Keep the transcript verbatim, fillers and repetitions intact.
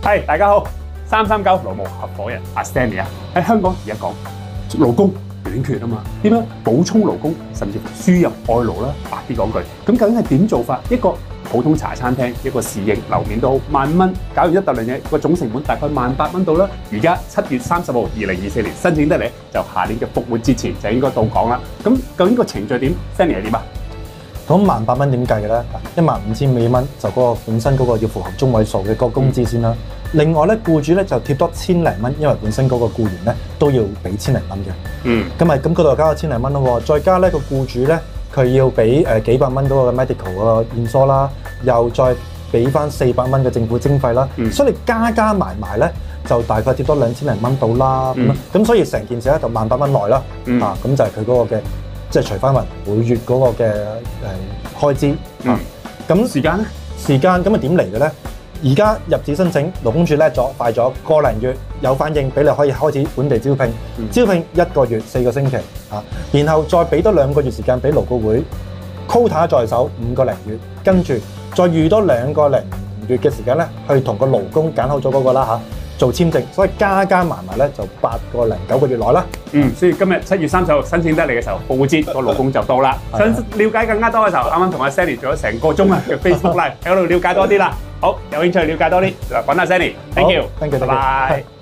係大家好，三三九勞務合夥人阿 Stanley 啊，喺香港而家講勞工短缺啊嘛，點樣補充勞工，甚至乎輸入外勞啦？白啲講句，咁究竟係點做法？一個普通茶餐廳一個侍應樓面都好，萬五蚊搞完一笪量嘢，個總成本大概萬八蚊到啦。而家七月三十號，二零二四年申請得嚟，就下年嘅復活節前就應該到港啦。咁究竟個程序點 ？Stanley 係點啊？ 咁萬八蚊點計嘅咧？一萬五千幾蚊就嗰個本身嗰個要符合中位數嘅個工資先啦。嗯、另外咧，僱主咧就貼多千零蚊，因為本身嗰個僱員咧都要俾千零蚊嘅。嗯。咁咪咁嗰度加咗千零蚊咯，再加咧個僱主咧佢要俾誒幾百蚊嗰個 medical 個驗疏啦，又再俾翻四百蚊嘅政府徵費啦。嗯。所以你加加埋埋咧，就大概貼多兩千零蚊到啦。嗯。咁所以成件事咧就萬八蚊內啦。嗯。啊，咁就係佢嗰個嘅。即係除翻埋每月嗰個嘅誒開支，嗯，咁時間咧，時間咁係點嚟嘅咧？而家入紙申請，勞工處叻咗，快咗個零月有反應，俾你可以開始本地招聘，嗯、招聘一個月四個星期啊，然後再俾多兩個月時間俾勞顧會 quota 在手五個零月，跟住再預多兩個零月嘅時間咧，去同個勞工揀好咗嗰個啦嚇。做簽證，所以加加埋埋咧就八個零九個月內啦。嗯，所以今日七月三十號申請得嚟嘅時候，復活節個勞工就到啦。想了解更加多嘅時候，啱啱同阿 Stanley 做咗成個鐘啊嘅 Facebook Live喺度了解多啲啦。好，有興趣了解多啲，揾阿 Stanley。Thank you，thank you，拜拜。